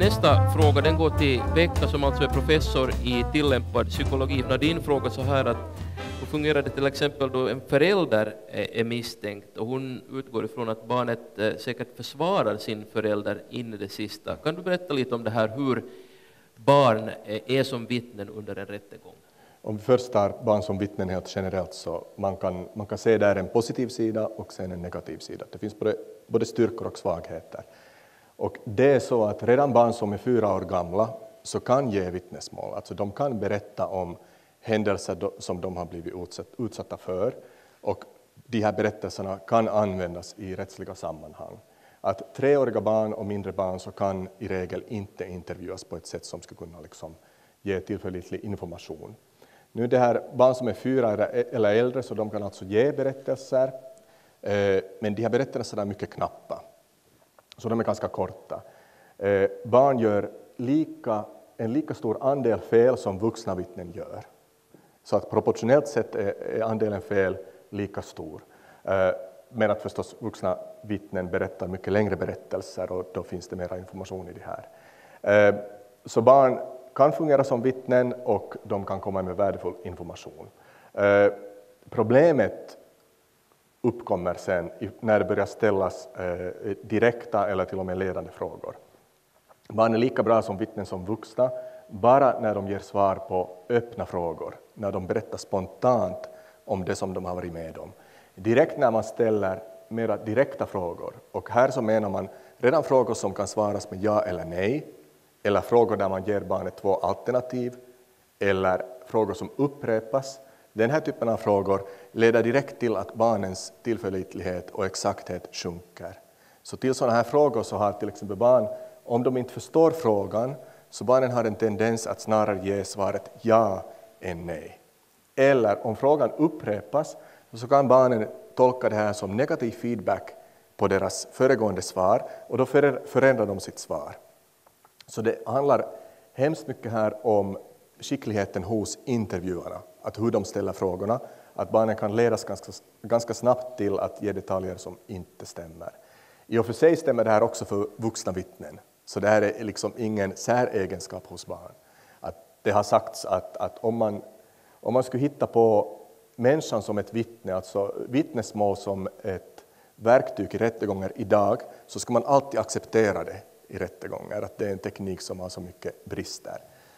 Nästa fråga den går till Pekka som alltså är professor i tillämpad psykologi. Din fråga så här att hur fungerar det till exempel då en förälder är misstänkt och hon utgår ifrån att barnet säkert försvarar sin förälder in i det sista. Kan du berätta lite om det här hur barn är som vittnen under en rättegång? Om vi först tar barn som vittnen helt generellt så man kan se där en positiv sida och sen en negativ sida. Det finns både styrkor och svagheter. Och det är så att redan barn som är 4 år gamla så kan ge vittnesmål. Alltså de kan berätta om händelser som de har blivit utsatta för. Och de här berättelserna kan användas i rättsliga sammanhang. Att 3-åriga barn och mindre barn så kan i regel inte intervjuas på ett sätt som ska kunna ge tillförlitlig information. Nu det här barn som är 4 eller äldre så de kan alltså ge berättelser. Men de här berättelserna är mycket knappa. Så de är ganska korta. Barn gör en lika stor andel fel som vuxna vittnen gör. Så att proportionellt sett är andelen fel lika stor. Men att förstås vuxna vittnen berättar mycket längre berättelser och då finns det mera information i det här. Så barn kan fungera som vittnen och de kan komma med värdefull information. Problemet uppkommer sen när det börjar ställas direkta eller till och med ledande frågor. Barn är lika bra som vittnen som vuxna bara när de ger svar på öppna frågor, när de berättar spontant om det som de har varit med om. Direkt när man ställer mera direkta frågor, och här så menar man redan frågor som kan svaras med ja eller nej, eller frågor där man ger barnet 2 alternativ, eller frågor som upprepas. Den här typen av frågor leder direkt till att barnens tillförlitlighet och exakthet sjunker. Så till sådana här frågor så har till exempel barn, om de inte förstår frågan, så barnen har en tendens att snarare ge svaret ja än nej. Eller om frågan upprepas så kan barnen tolka det här som negativ feedback på deras föregående svar och då förändrar de sitt svar. Så det handlar hemskt mycket här om skickligheten hos intervjuarna, att hur de ställer frågorna, att barnen kan ledas ganska snabbt till att ge detaljer som inte stämmer. I och för sig stämmer det här också för vuxna vittnen, så det här är liksom ingen säregenskap hos barn. Att det har sagts att om man skulle hitta på människan som ett vittne, alltså vittnesmål som ett verktyg i rättegångar idag, så ska man alltid acceptera det i rättegångar, att det är en teknik som har så mycket brister.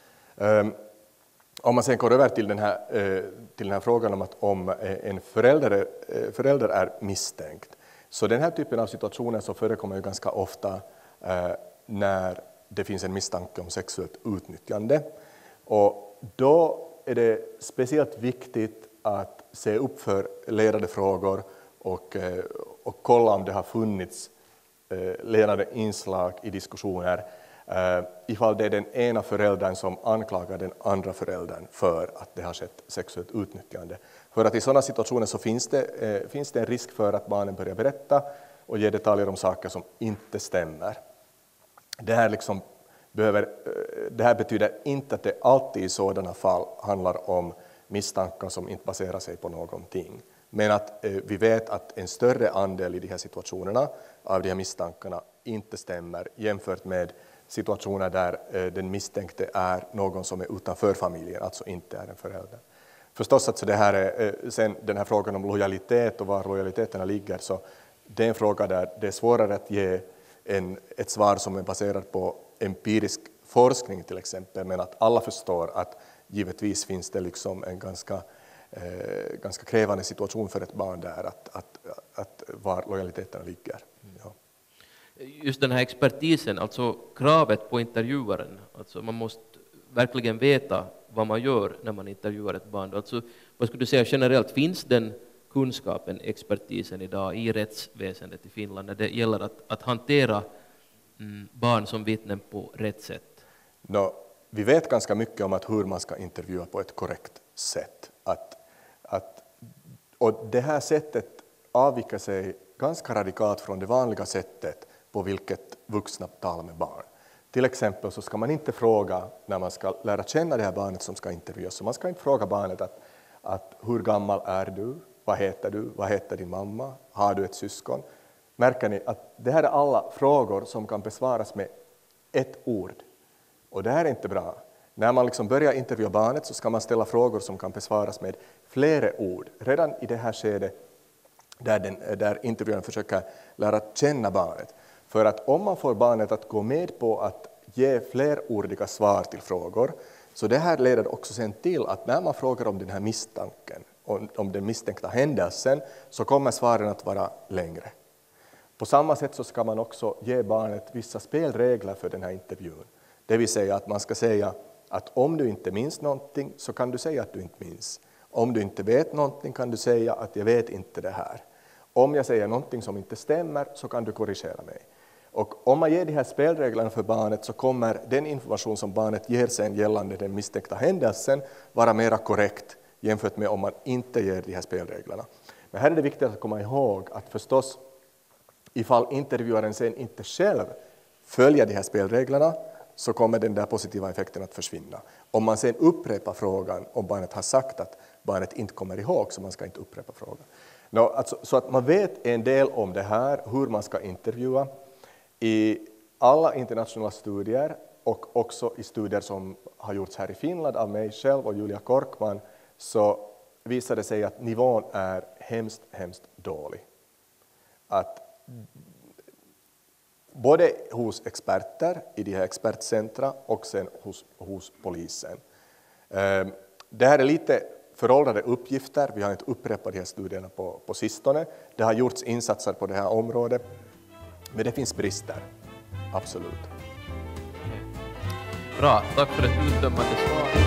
Om man sen går över till den här frågan om att om en förälder är misstänkt, så den här typen av situationer så förekommer ju ganska ofta när det finns en misstanke om sexuellt utnyttjande. Och då är det speciellt viktigt att se upp för ledande frågor och kolla om det har funnits ledande inslag i diskussioner ifall det är den ena föräldern som anklagar den andra föräldern för att det har skett sexuellt utnyttjande. För att i sådana situationer så finns det en risk för att barnen börjar berätta och ge detaljer om saker som inte stämmer. Det här betyder inte att det alltid i sådana fall handlar om misstankar som inte baserar sig på någonting. Men att vi vet att en större andel i de här situationerna av de här misstankarna inte stämmer jämfört med situationer där den misstänkte är någon som är utanför familjen, alltså inte är en förälder. Förstås att det här är sen den här frågan om lojalitet och var lojaliteterna ligger, så det är en fråga där det är svårare att ge ett svar som är baserat på empirisk forskning till exempel, men att alla förstår att givetvis finns det liksom en ganska krävande situation för ett barn där att var lojaliteterna ligger. Ja. Just den här expertisen, alltså kravet på intervjuaren, alltså man måste verkligen veta vad man gör när man intervjuar ett barn. Alltså, vad skulle du säga generellt, finns den kunskapen, expertisen idag i rättsväsendet i Finland när det gäller att hantera barn som vittnen på rätt sätt? Vi vet ganska mycket om hur man ska intervjua på ett korrekt sätt. Och det här sättet avviker sig ganska radikalt från det vanliga sättet på vilket vuxna talar med barn. Till exempel så ska man inte fråga när man ska lära känna det här barnet som ska intervjuas. Så man ska inte fråga barnet att hur gammal är du? Vad heter du? Vad heter din mamma? Har du ett syskon? Märker ni att det här är alla frågor som kan besvaras med ett ord. Och det här är inte bra. När man liksom börjar intervjua barnet så ska man ställa frågor som kan besvaras med flera ord. Redan i det här skedet där intervjuaren försöker lära känna barnet. För att om man får barnet att gå med på att ge flerordiga svar till frågor, så det här leder också sen till att när man frågar om den här misstanken, om den misstänkta händelsen, så kommer svaren att vara längre. På samma sätt så ska man också ge barnet vissa spelregler för den här intervjun. Det vill säga att man ska säga att om du inte minns någonting så kan du säga att du inte minns. Om du inte vet någonting kan du säga att jag vet inte det här. Om jag säger någonting som inte stämmer så kan du korrigera mig. Och om man ger de här spelreglerna för barnet så kommer den information som barnet ger sen gällande den misstänkta händelsen vara mera korrekt jämfört med om man inte ger de här spelreglerna. Men här är det viktigt att komma ihåg att förstås ifall intervjuaren sen inte själv följer de här spelreglerna så kommer den där positiva effekten att försvinna. Om man sen upprepar frågan, om barnet har sagt att barnet inte kommer ihåg så man ska inte upprepa frågan. Så att man vet en del om det här, hur man ska intervjua. I alla internationella studier och också i studier som har gjorts här i Finland av mig själv och Julia Korkman så visar det sig att nivån är hemskt dålig. Att både hos experter i de här expertcentra och sen hos polisen. Det här är lite föråldrade uppgifter, vi har inte upprepat de här studierna på sistone. Det har gjorts insatser på det här området, men det finns brister, absolut. Bra, tack för ett uttömmande svar.